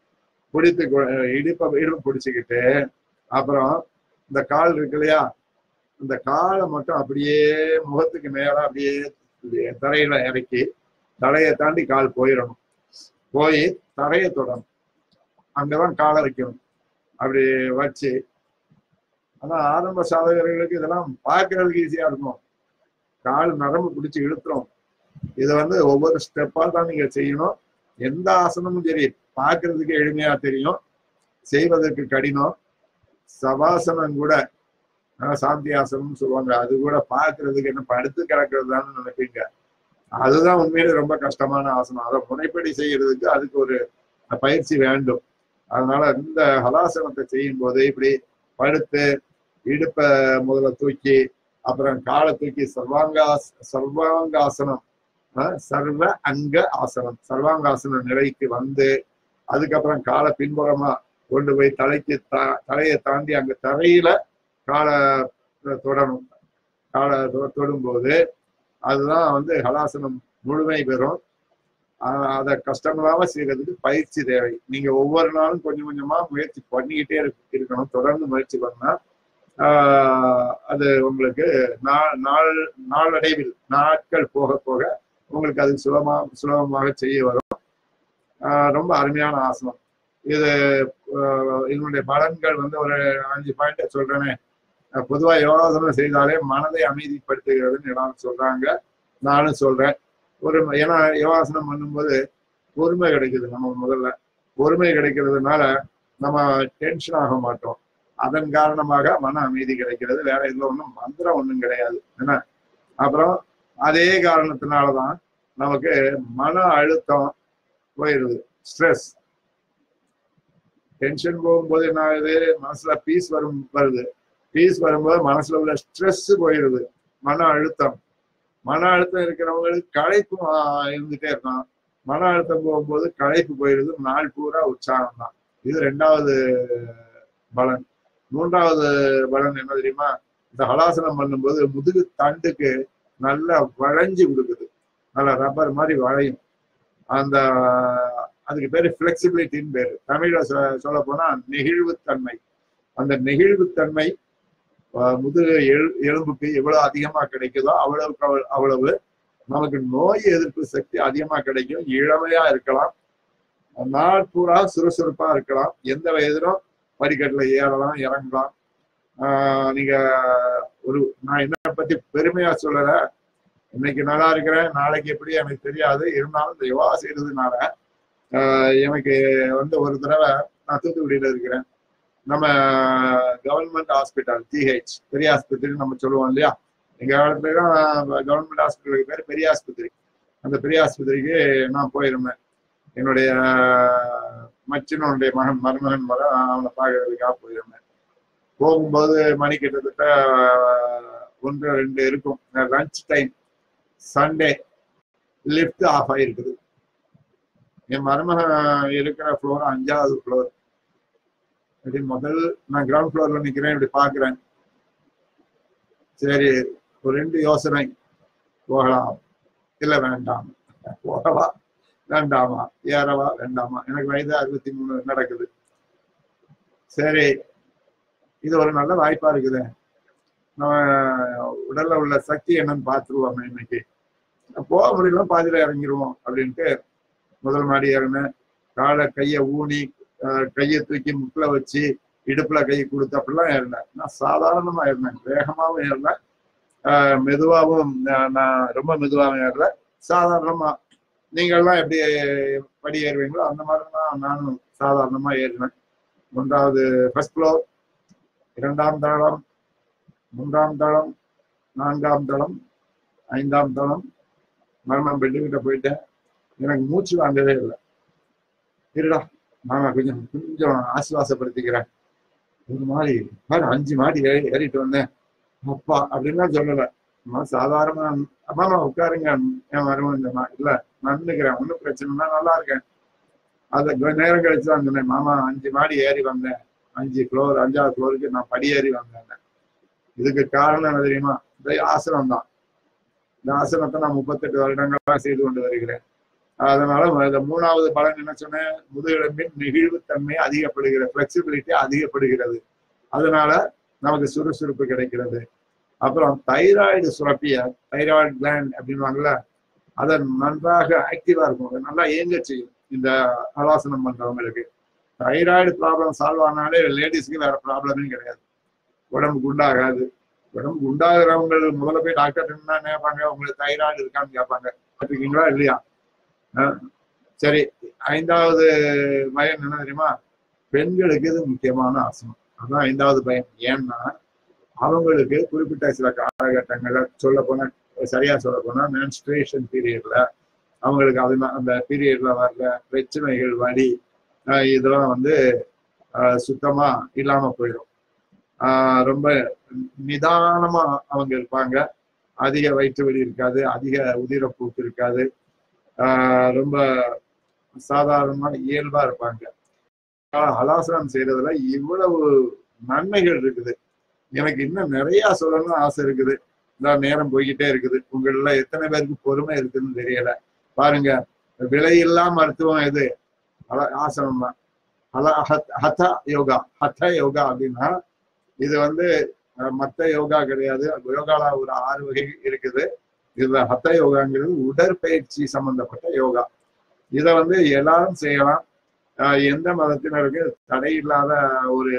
இடுப்பு பிடிச்சிக்கிட்டு அப்புறம் இந்த கால் இருக்கு இல்லையா, இந்த காலை மட்டும் அப்படியே முகத்துக்கு நேரா அப்படியே தரையில இறக்கி தலையை தாண்டி கால் போயிடணும். போய் தரையை தொடணும். அங்கதான் காலை வைக்கணும். அப்படி வச்சு, ஆனா ஆரம்ப சாதகர்களுக்கு இதெல்லாம் பார்க்கறதுக்கு ஈஸியா இருக்கும். கால் நரம்பு பிடிச்சி இழுத்துரும். இதை வந்து ஒவ்வொரு ஸ்டெப்பா தான் நீங்க செய்யணும். எந்த ஆசனமும் சரி, பார்க்கறதுக்கு எளிமையா தெரியும், செய்வதற்கு கடினம். சவாசனம் கூட, சாந்தி ஆசனம் சொல்லுவாங்க, அது கூட பார்க்கறதுக்கு என்ன படுத்து கிடக்கிறது தான் நினைப்பீங்க. அதுதான் உண்மையிலே ரொம்ப கஷ்டமான ஆசனம். அதை முனைப்படி செய்யறதுக்கு அதுக்கு ஒரு பயிற்சி வேண்டும். அதனால இந்த ஹலாசனத்தை செய்யும் போது இப்படி படுத்து இடுப்பை முதல்ல தூக்கி அப்புறம் காலை தூக்கி சர்வாங்காசனம், சர்வ அங்க ஆசனம், சர்வாங்காசன நிலைக்கு வந்து அதுக்கப்புறம் காலை பின்புறமா கொண்டு போய் தலையை தாண்டி அங்க தரையில காலை தொடணும். காலை தொடும்போது அதுதான் வந்து ஹலாசனம் முழுமை பெறும். அதை கஷ்டமில்லாம செய்யறதுக்கு பயிற்சி தேவை. நீங்க ஒவ்வொரு நாளும் கொஞ்சம் கொஞ்சமா முயற்சி பண்ணிக்கிட்டே இருக்கணும். தொடர்ந்து முயற்சி பண்ணா அது உங்களுக்கு நாளடைவில் நாட்கள் போக போக உங்களுக்கு அது சுலபமாக செய்ய வரும். ரொம்ப அருமையான ஆசனம் இது. இதனுடைய பலன்கள் வந்து ஒரு 5 பாயிண்ட் சொல்றேனே. பொதுவா யோகாசனம் செய்தாலே மனதை அமைதிப்படுத்துகிறதுன்னு எல்லாரும் சொல்றாங்க, நானும் சொல்றேன். ஏன்னா யோகாசனம் பண்ணும்போது பொறுமை கிடைக்குது. நம்ம முதல்ல பொறுமை கிடைக்கிறதுனால நம்ம டென்ஷன் ஆக மாட்டோம். அதன் காரணமாக மன அமைதி கிடைக்கிறது. வேற இதுல ஒன்றும் மந்திரம் ஒன்றும் கிடையாது என்ன. அப்புறம் அதே காரணத்தினாலதான் நமக்கு மன அழுத்தம் போயிடுது. ஸ்ட்ரெஸ், டென்ஷன் போகும்போது என்ன ஆகுது, மனசுல வருது. பீஸ் வரும்போது மனசுல உள்ள ஸ்ட்ரெஸ் போயிடுது. மன அழுத்தம் இருக்கிறவங்களுக்கு களைப்பும் இருந்துட்டே இருக்கும். மன அழுத்தம் போகும்போது களைப்பு போயிடுது. நாள் பூரா உற்சாகம் தான். இது 2வது பலன். 3வது பலன் என்ன தெரியுமா? இந்த ஹலாசனம் பண்ணும்போது முதுகு தண்டுக்கு நல்லா வளைஞ்சு கொடுக்குது. நல்லா ரப்பர் மாதிரி வளையும். அதுக்கு பேரு பிளெக்சிபிலிட்டின்னு பேரு. தமிழ்ல சொல்ல போனா நெகிழ்வுத்தன்மை. அந்த நெகிழ்வுத்தன்மை முதுகு எலும்புக்கு எவ்வளவு அதிகமா கிடைக்குதோ அவ்வளவு நமக்கு நோய் எதிர்ப்பு சக்தி அதிகமா கிடைக்கும். இளமையா இருக்கலாம், நாள் பூரா சுறுசுறுப்பா இருக்கலாம். எந்த வயதிலும் படிக்கட்டுல ஏறலாம், இறங்கலாம். நீங்க நான் என்ன பத்தி பெருமையா சொல்லல. இன்னைக்கு நல்லா இருக்கிறேன், நாளைக்கு எப்படி எனக்கு தெரியாது. இருந்தாலும் இந்த யோகா செய்யறதுனால எனக்கு வந்து ஒரு தடவை நான் தூத்துக்குடியில இருக்கிறேன். நம்ம கவர்மெண்ட் ஹாஸ்பிட்டல் ஜிஹெச் பெரிய ஆஸ்பத்திரி நம்ம சொல்லுவோம் இல்லையா, எங்க காலத்துல கவர்மெண்ட் ஹாஸ்பிட்டலுக்கு பேர் பெரிய ஆஸ்பத்திரி. அந்த பெரிய ஆஸ்பத்திரிக்கு நான் போயிருந்தேன். என்னுடைய மச்சினுடைய மருமகன் வர அவனை பார்க்கறதுக்காக போயிருந்தேன். போகும்போது மணி கிட்டத்தட்ட 1, 2 இருக்கும். Lunch time, Sunday, lift off ஆயிருக்குது. என் மருமகன் இருக்கிற ஃப்ளோர் 5வது ஃப்ளோர். முதல் நான் கிரவுண்ட் ஃப்ளோர்ல நிக்கிறேன், இப்படி பாக்குறேன். சரி, ஒரு 2 யோசனை, போகலாம் இல்ல வேண்டாம், போகவா வேண்டாமா, ஏறவா வேண்டாமா. எனக்கு வயது 63 நடக்குது. சரி, இது ஒரு நல்ல வாய்ப்பா இருக்குது, நம்ம உடல்ல உள்ள சக்தி என்னன்னு பார்த்துருவோம், இன்னைக்கு போக முடியல பாதியில இறங்கிடுவோம் அப்படின்ட்டு முதல் மாடி ஏறினேன். காலை கையை ஊனி கையை தூக்கி முக்கில் வச்சு இடுப்புல கை கொடுத்து அப்படிலாம் ஏறினேன். நான் சாதாரணமா ஏறினேன், வேகமாவும் ஏறல, மெதுவாகவும் நான் ரொம்ப மெதுவாகவும் ஏறல, சாதாரணமா நீங்கள்லாம் எப்படி படி ஏறுவீங்களோ அந்த மாதிரி தான் நானும் சாதாரணமா ஏறினேன். 1வது ஃபர்ஸ்ட் ஃப்ளோர், 2ஆம் தளம், 3ஆம் தளம், 4ஆம் தளம், 5ஆம் தளம். மறுபடியும் பெட்டுக்கிட்ட போயிட்டேன். எனக்கு மூச்சு வாங்கவே இல்லை. இருடா நான் கொஞ்சம் ஆசுவாசப்படுத்திக்கிறேன். ஒரு மாதிரி 5 மாடி ஏறிட்டு வந்தேன் அப்பா அப்படின்லாம் சொல்லலை. சாதாரண அம்மா உட்காருங்க, என் மருமகன் இல்ல நடந்துக்கிறேன், ஒன்றும் பிரச்சனைனா நல்லா இருக்கேன். அது நேரம் கழிச்சுதான் சொன்னேன், மாமா 5 மாடி ஏறி வந்தேன், 5 ஃப்ளோர், 5வது ஃப்ளோருக்கு நான் படி ஏறி வந்தேன். இதுக்கு காரணம் என்ன தெரியுமா? இந்த ஆசனம் தான். இந்த ஆசனத்தை நான் 38 வருடங்களா செய்து கொண்டு வருகிறேன். அதனால இந்த 3வது பலன் என்ன சொன்னேன், முதுகெலும்பின் நெகிழ்வுத்தன்மை அதிகப்படுகிறது, பிளெக்சிபிலிட்டி அதிகப்படுகிறது. அதனால நமக்கு சுறுசுறுப்பு கிடைக்கிறது. அப்புறம் தைராய்டு சுரப்பிய, தைராய்டு கிளாண்ட் அப்படின்வாங்கல்ல, அதை நன்றாக ஆக்டிவா இருக்கும், அதை நல்லா இயங்க செய்யும். இந்த ஹலாசனம் பண்றவங்களுக்கு தைராய்டு ப்ராப்ளம் சால்வ் ஆனாலே லேடிஸ்க்கு வேற ப்ராப்ளமே கிடையாது, உடம்பு குண்டாகாது. உடம்பு குண்டாகிறவங்க முதல்ல போய் டாக்டர் என்ன நினைப்பாங்க, உங்களுக்கு தைராய்டு இருக்கான்னு கேட்பாங்க, பார்த்துருக்கீங்களா இல்லையா? சரி, 5வது பயம் என்ன தெரியுமா? பெண்களுக்கு இது முக்கியமான ஆசனம். அதான் 5வது பயம். ஏன்னா அவங்களுக்கு குறிப்பிட்ட சில காலகட்டங்கள்ல சொல்ல போனா, சரியா சொல்ல போனா மென்ஸ்ட்ரேஷன் பீரியட்ல அவங்களுக்கு அது அந்த பீரியட்ல வர்ற பிரச்சனைகள், வலி, இதெல்லாம் சுத்தமா இல்லாம போயிடும். ரொம்ப நிதானமா அவங்க இருப்பாங்க, அதிக வயிற்று வலி இருக்காது, அதிக உதிரப்போக்கு இருக்காது, ரொம்ப சாதாரணமா இயல்பா இருப்பாங்க. ஹலாசனம் செய்யறதுல இவ்வளவு நன்மைகள் இருக்குது. எனக்கு இன்னும் நிறைய சொல்லணும்னு ஆசை இருக்குது. நான் நேரம் போய்கிட்டே இருக்குது. உங்கள எத்தனை பேருக்கு பொறுமை இருக்குதுன்னு தெரியல. பாருங்க, விலையில்லா மருத்துவம் எது? ஆசனம் தான். ஹத யோகா. ஹத யோகா அப்படின்னா இது மத்த யோகா கிடையாது. யோகால ஒரு 6 வகை இருக்குது. இதுல ஹத யோகாங்கிறது உடற்பயிற்சி சம்பந்தப்பட்ட யோகா. இதை எல்லாரும் செய்யலாம். எந்த மதத்தினருக்கு தடை இல்லாத ஒரு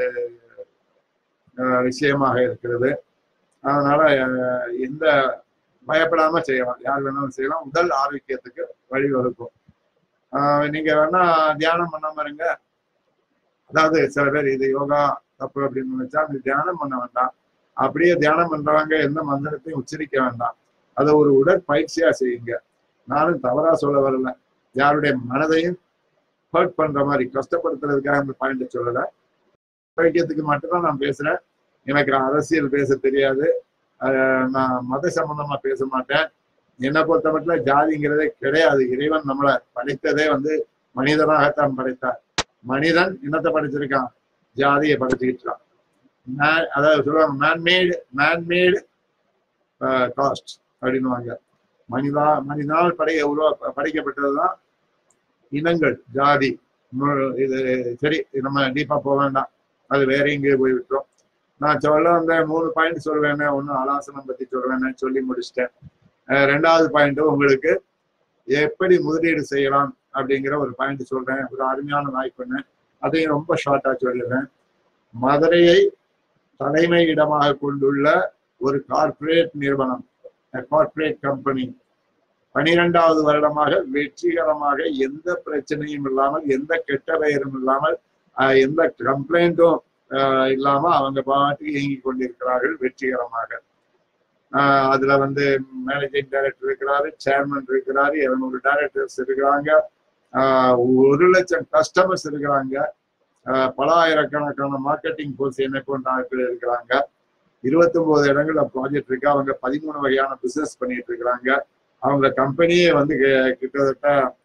விஷயமாக இருக்கிறது. அதனால எந்த பயப்படாம செய்யலாம், யார் வேணாலும் செய்யலாம். உடல் ஆரோக்கியத்துக்கு வழிவகுக்கும். நீங்க வேணா தியானம் பண்ணாம இருங்க. அதாவது சில பேர் இது யோகா தப்பு அப்படின்னு நினைச்சா அது தியானம் பண்ண வேண்டாம். அப்படியே தியானம் பண்றவங்க எந்த மந்திரத்தையும் உச்சரிக்க வேண்டாம். அதை ஒரு உடற்பயிற்சியா செய்யுங்க. நானும் தவறா சொல்ல வரல, யாருடைய மனதையும் ஹர்ட் பண்ற மாதிரி கஷ்டப்படுத்துறதுக்காக அந்த பாயிண்ட சொல்லல. ஆரோக்கியத்துக்கு மட்டும்தான் நான் பேசுறேன். எனக்கு அரசியல் பேச தெரியாது, நான் மத சம்பந்தமா பேச மாட்டேன். என்னை பொறுத்த மட்டும் ஜாதிங்கிறதே கிடையாது. இறைவன் நம்மளை படைத்ததே மனிதனாகத்தான் படைத்தார். மனிதன் என்னத்தை படைச்சிருக்கான்? ஜாதியை படைச்சுக்கிட்டு இருக்கான். அதாவது சொல்லுவாங்க மேன்மேடு காஸ்ட் அப்படின்னுவாங்க. மனிதனால் படைக்கப்பட்டதுதான் இனங்கள், ஜாதி. இது சரி, நம்ம டீப்பா போக வேண்டாம், அது வேற எங்கேயே போய் விட்டுரும். நான் சொல்ல 3 பாயிண்ட் சொல்வேன். ஒண்ணு ஹலாசனம் பத்தி சொல்வேன்னு சொல்லி முடிச்சிட்டேன். 2வது பாயிண்ட் உங்களுக்கு எப்படி முதலீடு செய்யலாம் அப்படிங்கிற ஒரு பாயிண்ட் சொல்றேன். ஒரு அருமையான வாய்ப்புன்னு அதையும் ரொம்ப ஷார்ட்டா சொல்லுவேன். மதுரையை தலைமை இடமாக கொண்டுள்ள ஒரு கார்ப்பரேட் நிறுவனம், கார்ப்பரேட் கம்பெனி 12வது வருடமாக வெற்றிகரமாக எந்த பிரச்சனையும் இல்லாமல், எந்த கெட்ட பெயரும் இல்லாமல் எந்த கம்ப்ளைண்ட்டும் இல்லாம அவங்க பாட்டுக்கு இயங்கி கொண்டிருக்கிறார்கள் வெற்றிகரமாக. அதுல வந்து மேனேஜிங் டைரக்டர் இருக்கிறாரு, சேர்மன் இருக்கிறாரு, 200 டைரக்டர்ஸ் இருக்கிறாங்க, 1,00,000 கஸ்டமர்ஸ் இருக்கிறாங்க, பல ஆயிரக்கணக்கான மார்க்கெட்டிங் போர்ஸ் என்ன போன்ற ஆட்கள் இருக்கிறாங்க, 29 இடங்கள்ல ப்ராஜெக்ட் இருக்கு. அவங்க 13 வகையான பிசினஸ் பண்ணிட்டு இருக்கிறாங்க. அவங்க கம்பெனியே வந்து கிட்டத்தட்ட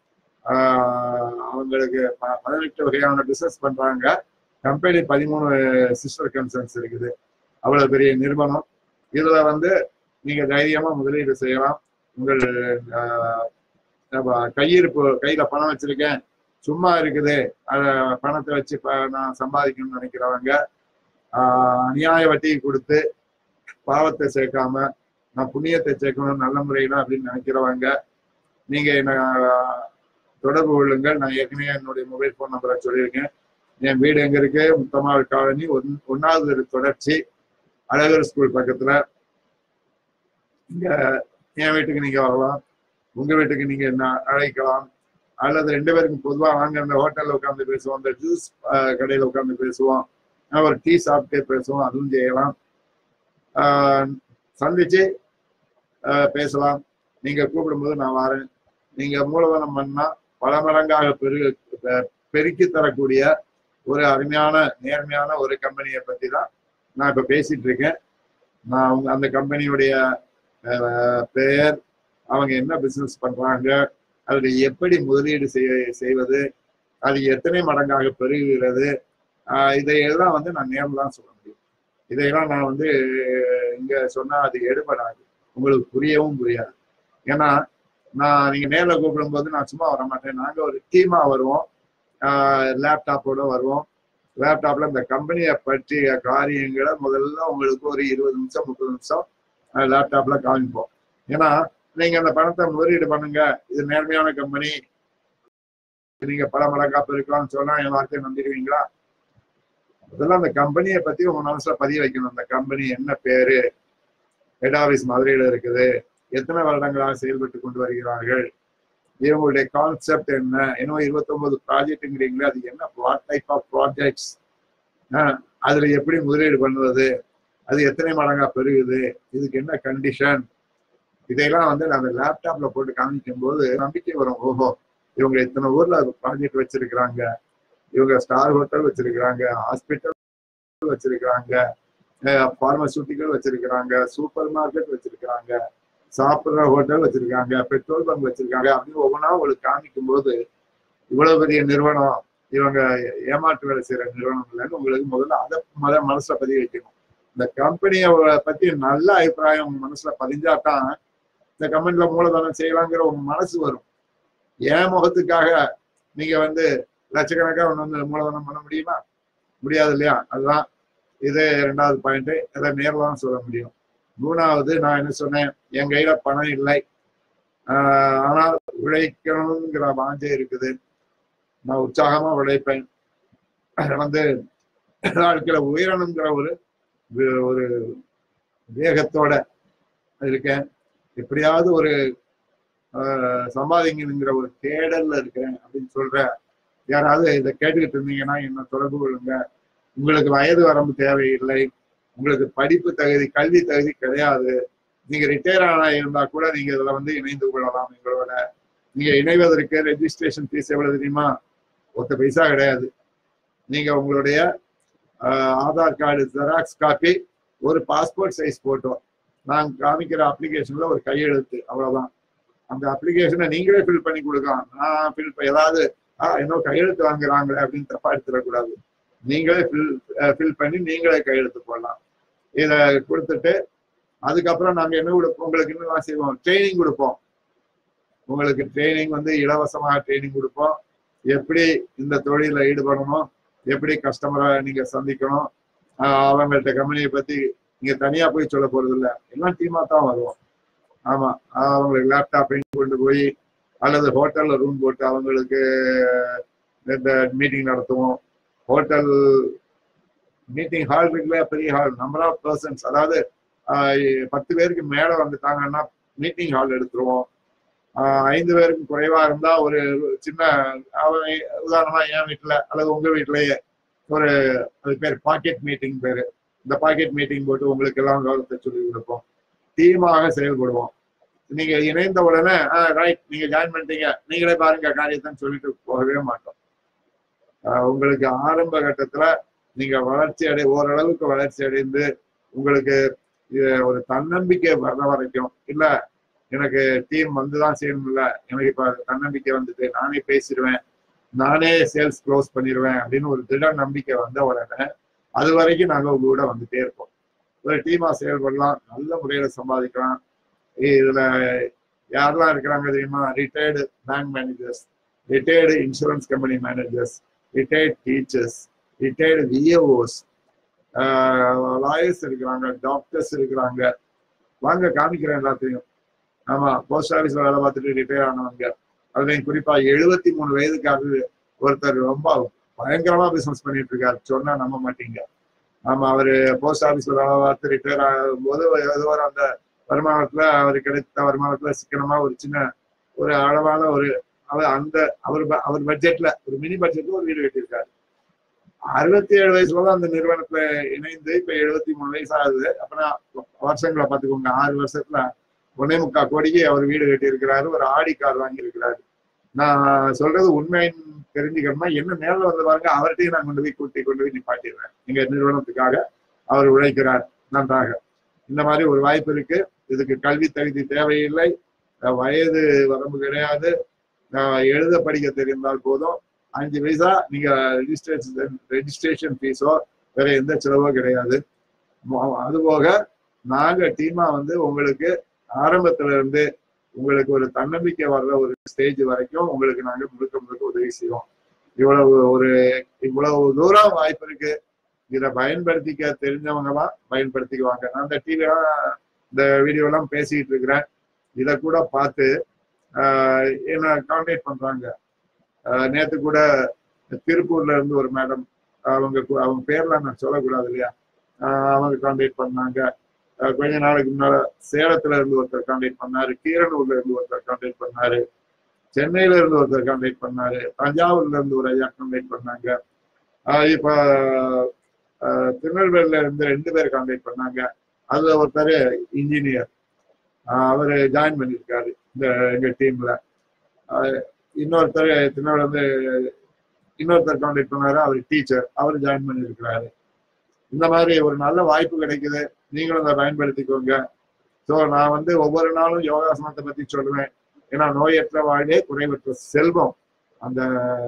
அவங்களுக்கு 18 வகையான பிசினஸ் பண்றாங்க. கம்பெனி 13 சிஸ்டர் கன்சர்ன்ஸ் இருக்குது. அவ்வளவு பெரிய நிறுவனம். இதுல வந்து நீங்க தைரியமா முதலீடு செய்யலாம். உங்கள் கையிருப்பு, கையில பணம் வச்சிருக்கேன் சும்மா இருக்குது, பணத்தை வச்சு நான் சம்பாதிக்கணும்னு நினைக்கிறவங்க, அநியாய வட்டி கொடுத்து பாவத்தை சேர்க்காம நான் புண்ணியத்தை சேர்க்கணும் நல்ல முறையில அப்படின்னு நினைக்கிறவங்க, நீங்க என்ன தொடர்பு கொள்ளுங்கள். நான் ஏற்கனவே என்னுடைய மொபைல் போன் நம்பரை சொல்லியிருக்கேன். என் வீடு எங்க இருக்கு? முத்தமாள் காலனி, 1வது தொடர்ச்சி, அழகர் ஸ்கூல் பக்கத்துல. இங்க என் வீட்டுக்கு நீங்க வரலாம், உங்க வீட்டுக்கு நீங்க என்ன அழைக்கலாம், அல்லது 2 பேருக்கும் பொதுவா வாங்க அந்த ஹோட்டல்ல உட்காந்து பேசுவோம், அந்த ஜூஸ் கடையில உட்காந்து பேசுவோம், ஒரு டீ சாப்பிட்டே பேசுவோம், அதுவும் செய்யலாம். சந்திச்சு பேசலாம். நீங்க கூப்பிடும்போது நான் வரேன். நீங்க மூலதனம் பண்ணா பல மடங்காக பெருக்கி தரக்கூடிய ஒரு அருமையான நேர்மையான ஒரு கம்பெனியை பத்தி தான் நான் இப்ப பேசிட்டு இருக்கேன். நான் அந்த கம்பெனியுடைய பெயர், அவங்க என்ன பிசினஸ் பண்றாங்க, அதுல எப்படி முதலீடு செய்வது, அது எத்தனை மடங்காக பெருகுகிறது, இதையெல்லாம் வந்து நான் நேரில் தான் சொல்ல முடியும். இதையெல்லாம் நான் வந்து இங்க சொன்னா அது எடுபடாது, உங்களுக்கு புரியவும் புரியாது. ஏன்னா நீங்க நேரில் கூப்பிடும்போது நான் சும்மா வர மாட்டேன். நாங்க ஒரு டீமா வருவோம், லேப்டாப்போட வருவோம். லேப்டாப்ல இந்த கம்பெனியை பற்றிய காரியங்களை முதல்ல உங்களுக்கு ஒரு 20 நிமிஷம் 30 நிமிஷம் லேப்டாப்ல காமிப்போம். ஏன்னா நீங்க அந்த பணத்தை முதலீடு பண்ணுங்க, இது நேர்மையான கம்பெனி, நீங்க பல மடங்கா பெருக்கலாம்னு சொன்னா என் வார்த்தையை நம்பிடுவீங்களா? அதெல்லாம் அந்த கம்பெனியை பத்தி உங்க மனசுல பதிய வைக்கணும். அந்த கம்பெனி என்ன பேரு, ஹெட் ஆபீஸ் மதுரையில இருக்குது, எத்தனை வருடங்களாக செயல்பட்டு கொண்டு வருகிறார்கள், இவங்களுடைய கான்செப்ட் என்ன, இன்னும் 29 ப்ராஜெக்ட்ங்கிறீங்களே, அது என்ன, வாட் டைப் ஆஃப் ப்ராஜெக்ட்ஸ், அதுல எப்படி முதலீடு பண்ணுவது, அது எத்தனை மடங்கா பெருகுது, இதுக்கு என்ன கண்டிஷன், இதையெல்லாம் வந்து அந்த லேப்டாப்ல போட்டு காமிக்கும் போது நம்பிக்கை வரும். ஓஹோ, இவங்க இத்தனை ஊர்ல ப்ராஜெக்ட் வச்சிருக்கிறாங்க, இவங்க ஸ்டார் ஹோட்டல் வச்சிருக்கிறாங்க, ஹாஸ்பிட்டல் வச்சிருக்கிறாங்க, பார்மசூட்டிக்கல் வச்சிருக்கிறாங்க, சூப்பர் மார்க்கெட் வச்சிருக்கிறாங்க, சாப்பிட்ற ஹோட்டல் வச்சிருக்காங்க, பெட்ரோல் பங்க் வச்சிருக்காங்க அப்படின்னு ஒவ்வொன்றா உங்களுக்கு காமிக்கும் போது இவ்வளவு பெரிய நிறுவனம், இவங்க ஏமாற்று வேலை செய்யற நிறுவனம் இல்லைன்னு உங்களுக்கு முதல்ல அதை மனசுல பதிய வைக்கணும். இந்த கம்பெனியை பத்தி நல்ல அபிப்பிராயம் மனசுல பதிஞ்சாதான் இந்த கம்பெனில மூலதனம் செய்யலாங்கிற உங்க மனசு வரும். ஏன் முகத்துக்காக நீங்க வந்து லட்சக்கணக்காக ஒன்று வந்து மூலதனம் பண்ண முடியுமா? முடியாது இல்லையா? அதுதான் இது 2வது பாயிண்ட். அதை நேரில் தான் சொல்ல முடியும். 3வது, நான் என்ன சொன்னேன், என் கையில பணம் இல்லை, ஆனால் உழைக்கணுங்கிற வாஞ்சை இருக்குது, நான் உற்சாகமா உழைப்பேன், வந்து வாழ்க்கையில உயரணுங்கிற ஒரு வேகத்தோட இருக்கேன், எப்படியாவது ஒரு சம்பாதிக்கணுங்கிற ஒரு தேடல்ல இருக்கிறேன் அப்படின்னு சொல்ற யாராவது இதை கேட்டுக்கிட்டு இருந்தீங்கன்னா என்ன தொடர்பு கொள்ளுங்க. உங்களுக்கு வயது வரம்பு தேவையில்லை, உங்களுக்கு படிப்பு தகுதி, கல்வி தகுதி கிடையாது, நீங்க ரிட்டையர் ஆனா இருந்தா கூட நீங்க இதுல வந்து இணைந்து கொள்ளலாம் எங்களோட. நீங்க இணைவதற்கு ரெஜிஸ்ட்ரேஷன் ஃபீஸ் எவ்வளவு தெரியுமா? 1 பைசா கிடையாது. நீங்க உங்களுடைய ஆதார் கார்டு ஜெராக்ஸ் காப்பி, ஒரு பாஸ்போர்ட் சைஸ் போட்டோ, நான் காமிக்கிற அப்ளிகேஷன்ல ஒரு கையெழுத்து, அவ்வளவுதான். அந்த அப்ளிகேஷனை நீங்களே ஃபில் பண்ணி கொடுக்கலாம். நான் ஏதாவது இன்னும் கையெழுத்து வாங்குறாங்களே அப்படின்னு தப்பா எடுத்துடக்கூடாது. நீங்களே ஃபில் பண்ணி நீங்களே கையெழுத்து போடலாம். இதை கொடுத்துட்டு அதுக்கப்புறம் நாங்க என்ன கொடுப்போம், உங்களுக்கு இன்னும் செய்வோம், ட்ரைனிங் கொடுப்போம். உங்களுக்கு ட்ரைனிங் வந்து இலவசமாக ட்ரைனிங் கொடுப்போம். எப்படி இந்த தொழில ஈடுபடணும், எப்படி கஸ்டமரை நீங்க சந்திக்கணும், அவங்கள்ட்ட கம்பெனியை பத்தி நீங்க தனியா போய் சொல்ல போறது இல்லை, எல்லாம் டீமா தான் வருவோம். ஆமா, அவங்களுக்கு லேப்டாப்பையும் கொண்டு போய் அல்லது ஹோட்டல்ல ரூம் போட்டு அவங்களுக்கு இந்த மீட்டிங் நடத்துவோம். ஹோட்டல் மீட்டிங் ஹால் இருக்குல்ல, பெரிய ஹால், நம்பர் ஆஃப் பர்சன்ஸ், அதாவது 10 பேருக்கு மேல வந்துட்டாங்கன்னா மீட்டிங் ஹால் எடுத்துருவோம். 5 பேருக்கு குறைவா இருந்தா ஒரு சின்ன, உதாரணமா என் வீட்டுல அல்லது உங்க வீட்டிலேயே ஒரு அது பேர் பாக்கெட் மீட்டிங் பேரு. இந்த பாக்கெட் மீட்டிங் போட்டு உங்களுக்கு எல்லாம் விவரத்தை சொல்லி கொடுப்போம். டீமாக செயல்படுவோம். நீங்க இணைந்த உடனே ரைட் நீங்க ஜாயின் பண்ணிட்டீங்க, நீங்களே பாருங்க காரியத்தைன்னு சொல்லிட்டு போகவே மாட்டோம். உங்களுக்கு ஆரம்ப கட்டத்துல நீங்க ஓரளவுக்கு வளர்ச்சி அடைந்து உங்களுக்கு ஒரு தன்னம்பிக்கை வர வரைக்கும், இல்ல எனக்கு டீம் வந்துதான் செய்யணும், இல்ல எனக்கு இப்ப தன்னம்பிக்கை வந்துட்டு நானே பேசிடுவேன், நானே சேல்ஸ் க்ளோஸ் பண்ணிடுவேன் அப்படின்னு ஒரு திட நம்பிக்கை வந்த உடனே அது வரைக்கும் நாங்க உங்க கூட வந்துட்டே இருப்போம். ஒரு டீமா செயல்படலாம், நல்ல முறையில சம்பாதிக்கலாம். இதுல யாரெல்லாம் இருக்கிறாங்க தெரியுமா? Retired bank managers, retired insurance company managers, retired teachers, retired VAOs, lawyers இருக்கிறாங்க, டாக்டர்ஸ் இருக்கிறாங்க. வாங்க காமிக்கிறேன் எல்லாத்தையும். ஆமா, போஸ்ட் ஆஃபீஸ்ல வேலை பார்த்துட்டு ரிட்டையர் ஆனவங்க, அதுலையும் குறிப்பா 73 வயதுக்காக ஒருத்தர் ரொம்ப பயங்கரமா பிசினஸ் பண்ணிட்டு இருக்காரு, சொன்னா நம்ப மாட்டீங்க. ஆமா, அவரு போஸ்ட் ஆஃபீஸ்ல வேலை பார்த்து ரிட்டையர் ஆகும் போது ஏதோ அந்த வருமானத்துல அவர் கிடைத்த வருமானத்துல சிக்கனமா ஒரு சின்ன ஒரு அளவான ஒரு அவர் பட்ஜெட்ல ஒரு மினி பட்ஜெட்ல ஒரு வீடு கட்டியிருக்காரு. 67 வயசுலதான் அந்த நிறுவனத்துல இணைந்து இப்ப 73 வயசு ஆகுது. அப்படின்னா வருஷங்களை பார்த்துக்கோங்க, 6 வருஷத்துல 1.25 கோடிக்கு அவர் வீடு கட்டி இருக்கிறாரு, ஒரு ஆடி கார் வாங்கி இருக்கிறாரு. நான் சொல்றது உண்மைன்னு தெரிஞ்சுக்கணும்னா என்ன நேரில் வந்து பாருங்க, அவர்கிட்டையும் நான் கொண்டு போய் நிப்பாட்டிடுவேன். எங்க நிறுவனத்துக்காக அவர் உழைக்கிறார் நன்றாக. இந்த மாதிரி ஒரு வாய்ப்பு இருக்கு. இதுக்கு கல்வி தகுதி தேவையில்லை, வயது வரம்பு கிடையாது, எழுத படிக்க தெரிந்தால் போதும். 5 பைசா நீங்க ரெஜிஸ்ட்ரேஷன் ஃபீஸோ வேற எந்த செலவோ கிடையாது. அதுபோக நாங்க டீமா வந்து உங்களுக்கு ஆரம்பத்துல இருந்து உங்களுக்கு ஒரு தன்னம்பிக்கை வர்ற ஒரு ஸ்டேஜ் வரைக்கும் உங்களுக்கு நாங்க முழுக்க உதவி செய்வோம். இவ்வளவு தூரம் வாய்ப்பு இருக்கு. இதை பயன்படுத்திக்க தெரிஞ்சவங்கலாம் பயன்படுத்திக்குவாங்க. நான் இந்த டிவிலாம் இந்த வீடியோலாம் பேசிட்டு இருக்கிறேன், இதை கூட பார்த்து என்ன கான்டாக்ட் பண்றாங்க. நேற்று கூட திருப்பூர்ல இருந்து ஒரு மேடம், அவங்க பேர்லாம் நான் சொல்லக்கூடாது இல்லையா, அவங்க கான்டாக்ட் பண்ணாங்க. கொஞ்ச நாளைக்கு முன்னால சேலத்துல இருந்து ஒருத்தர் கான்டாக்ட் பண்ணாரு, கீரனூர்ல இருந்து ஒருத்தர் கான்டாக்ட் பண்ணாரு, சென்னையில இருந்து ஒருத்தர் கான்டாக்ட் பண்ணாரு, தஞ்சாவூர்ல இருந்து ஒரு ஐயா கான்டாக்ட் பண்ணாங்க. இப்ப திருநெல்வேலியில இருந்து 2 பேர் கான்டாக்ட் பண்ணாங்க. அதுல ஒருத்தர் இன்ஜினியர், அவரு ஜாயின் பண்ணியிருக்காரு எங்க டீம்ல. இன்னொருத்தர் இன்னொருத்தர் கான்டாக்ட் பண்ணாரு, அவர் டீச்சர், அவர் ஜாயின் பண்ணியிருக்கிறாரு. இந்த மாதிரி ஒரு நல்ல வாய்ப்பு கிடைக்குது, நீங்களும் அதை பயன்படுத்திக்கோங்க. ஸோ நான் வந்து ஒவ்வொரு நாளும் யோகாசனத்தை பத்தி சொல்லுவேன். ஏன்னா நோயற்ற வாழ்வே குறைவற்ற செல்வம், அந்த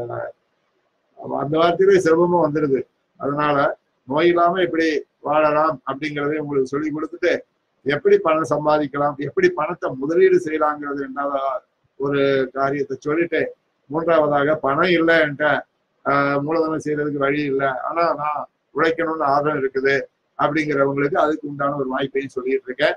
வார்த்தையிலே செல்வமும் வந்துடுது. அதனால நோய் இல்லாம எப்படி வாழலாம் அப்படிங்கிறதே உங்களுக்கு சொல்லி கொடுத்துட்டு, எப்படி பணம் சம்பாதிக்கலாம், எப்படி பணத்தை முதலீடு செய்யலாங்கிறது என்னால ஒரு காரியத்தை சொல்லிட்டு, 3வதாக பணம் இல்லை என்கிட்ட, மூலதனம் செய்யறதுக்கு வழி இல்லை, ஆனா நான் உழைக்கணும்னு ஆர்வம் இருக்குது அப்படிங்கிறவங்களுக்கு அதுக்கு உண்டான ஒரு வாய்ப்பையும் சொல்லிட்டு இருக்கேன்.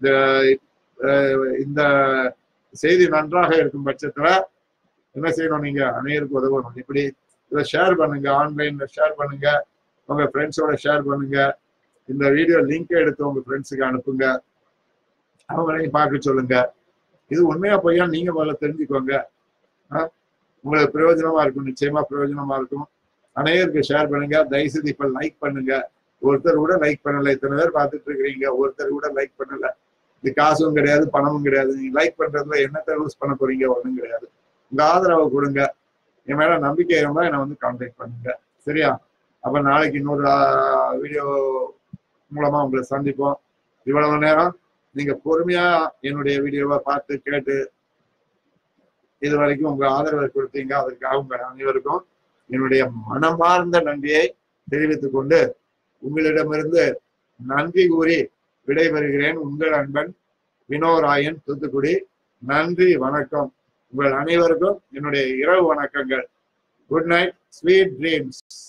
இந்த செய்தி நன்றாக இருக்கும் பட்சத்துல என்ன செய்யணும், நீங்க அனைவருக்கும் உதவணும். இப்படி இதை ஷேர் பண்ணுங்க, ஆன்லைன்ல ஷேர் பண்ணுங்க, உங்க ஃப்ரெண்ட்ஸோட ஷேர் பண்ணுங்க. இந்த வீடியோ லிங்க் எடுத்து உங்க ஃப்ரெண்ட்ஸுக்கு அனுப்புங்க, அவங்களையும் பார்க்க சொல்லுங்க. இது உண்மையா பொய்யா நீங்க முதல்ல தெரிஞ்சுக்கோங்க. உங்களுக்கு பிரயோஜனமா இருக்கும், நிச்சயமா பிரயோஜனமா இருக்கும். அனைவருக்கு ஷேர் பண்ணுங்க. தயவுசெய்து இப்ப லைக் பண்ணுங்க. ஒருத்தர் கூட லைக் பண்ணல, இத்தனை பேர் பார்த்துட்டு இருக்கிறீங்க, ஒருத்தர் கூட லைக் பண்ணல. இது காசும் கிடையாது, பணமும் கிடையாது. நீங்க லைக் பண்றதுல என்னத்தை யூஸ் பண்ண போறீங்க, ஒன்றும் கிடையாது. உங்க ஆதரவை கொடுங்க. என் மேல நம்பிக்கை இருந்தா என்னை வந்து கான்டாக்ட் பண்ணுங்க, சரியா? அப்ப நாளைக்கு இன்னொரு வீடியோ மூலமா உங்களை சந்திப்போம். இவ்வளவு நேரம் நீங்க பொறுமையா என்னுடைய வீடியோவை பார்த்து கேட்டு இது வரைக்கும் உங்க ஆதரவை கொடுத்தீங்க. அதற்காக உங்க அனைவருக்கும் என்னுடைய மனமார்ந்த நன்றியை தெரிவித்துக் கொண்டு உங்களிடமிருந்து நன்றி கூறி விடைபெறுகிறேன். உங்கள் அன்பன் வினோராயன், தூத்துக்குடி. நன்றி, வணக்கம். உங்கள் அனைவருக்கும் என்னுடைய இரவு வணக்கங்கள். Good night, sweet dreams.